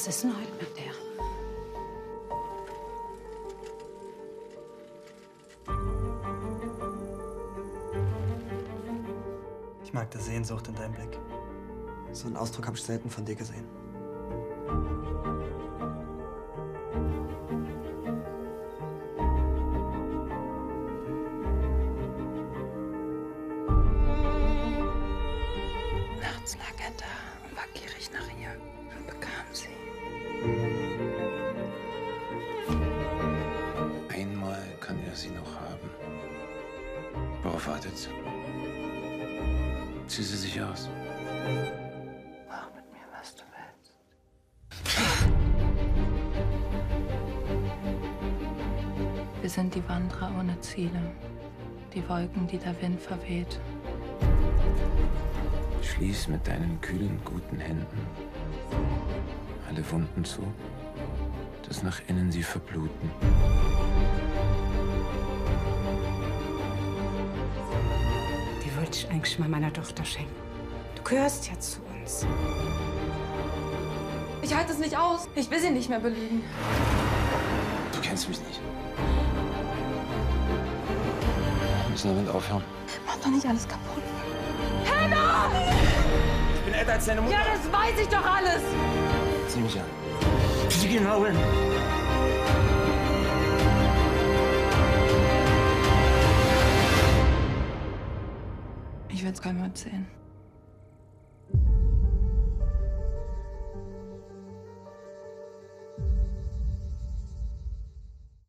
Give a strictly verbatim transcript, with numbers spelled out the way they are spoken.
Was ist denn heute mit der? Ich mag die Sehnsucht in deinem Blick. So einen Ausdruck habe ich selten von dir gesehen. Nachts lag er da und war gierig nach ihr und bekam sie. Einmal kann er sie noch haben. Worauf wartet sie? Zieh sie sich aus. Mach mit mir, was du willst. Wir sind die Wanderer ohne Ziele. Die Wolken, die der Wind verweht. Schließ mit deinen kühlen, guten Händen alle Wunden zu, dass nach innen sie verbluten. Die wollte ich eigentlich mal meiner Tochter schenken. Du gehörst ja zu uns. Ich halte es nicht aus. Ich will sie nicht mehr belügen. Du kennst mich nicht. Wir müssen damit aufhören. Mach doch nicht alles kaputt. Ich bin älter als deine Mutter. Ja, das weiß ich doch alles. Zieh mich an. Sie genau hin. Ich will es keinem erzählen.